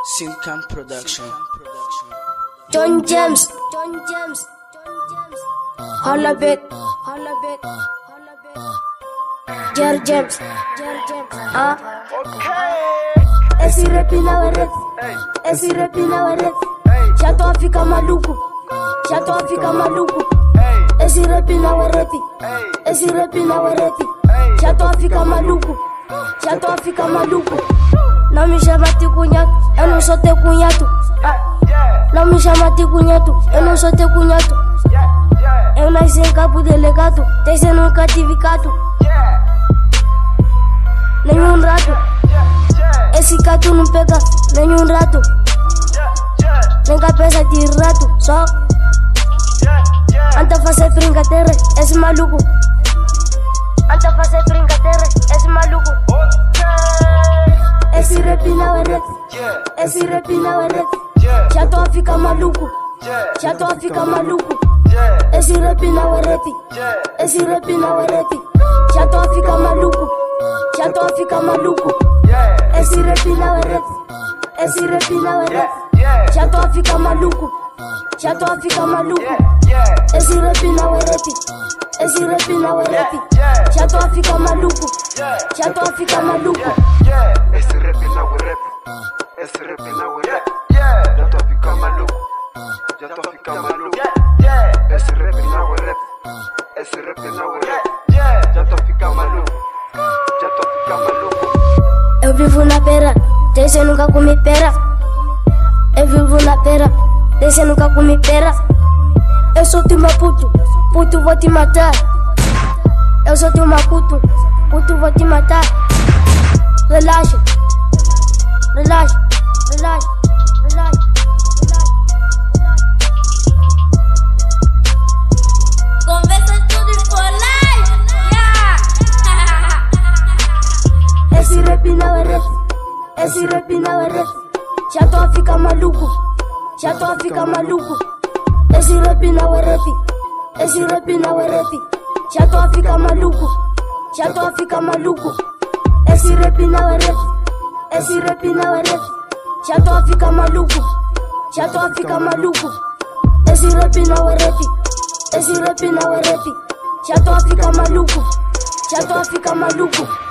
Simcam Production. Jemes, holla back, jemes, esse rap não é rap, esse rap não é rap. Já tô a ficar maluco, já tô a ficar maluco. Esse rap não é rap, esse rap não é rap. Já tô a ficar maluco, já tô a ficar maluco. Não me chama de cunhado, eu não sou teu cunhado. Não me chama de cunhado, eu não sou teu cunhado. Eu nasci em Cabo Delegado, desde nunca tive gato. Nenhum rato, esse gato não pega nenhum rato. Nem cabeça de rato, só anda a fazer brincadeira, esse maluco. Anda a fazer brincadeira, esse maluco. Esse rap não é rap, esse rap não é rap. Já tô a ficar maluco, já tô a ficar maluco. Esse rap não é rap, esse rap não é rap. Já tô a ficar maluco, já tô a ficar maluco. Esse rap não é rap, esse rap não é rap. Já tô a ficar maluco, já tô a ficar maluco. Esse rap não é rap, esse rap não é rap. Já tô a ficar maluco, já tô a ficar maluco. Esse rap não é rap, esse rap não é rap. Já tô a ficar maluco, já tô a ficar maluco. Esse rap não é rap, esse rap não é rap. Já tô a ficar maluco, já tô a ficar maluco. Eu vivo na pera, desde nunca comi pera. Eu vivo na pera, desde nunca comi pera. Eu sou teu puto, puto vou te matar. Eu sou teu puto, puto vou te matar. Relaxa, relaxa, relaxa, relaxa, relaxa. Conversa tudo for life, yeah. Esse rap não é rap, esse rap não é rap. Já tô a ficar maluco, já tô a ficar maluco. Esse rap não é rap, esse rap não é rap. Já tô a ficar maluco, já tô a ficar maluco. Esse rap não é rap, esse rap não é rap. Já tô a ficar maluco, já tô a ficar maluco. Esse rap não é rap, esse rap não é rap. Já tô a ficar maluco, já tô a ficar maluco.